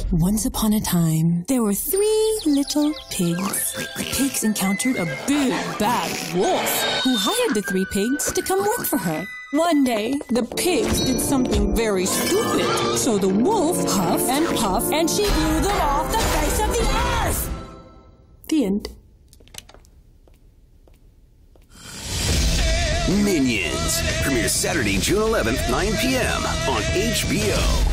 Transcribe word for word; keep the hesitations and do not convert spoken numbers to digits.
Once upon a time, there were three little pigs. The pigs encountered a big, bad wolf who hired the three pigs to come work for her. One day, the pigs did something very stupid, so the wolf huffed and puffed, and she blew them off the face of the earth! The end. Minions premieres Saturday, June eleventh, nine p.m. on H B O.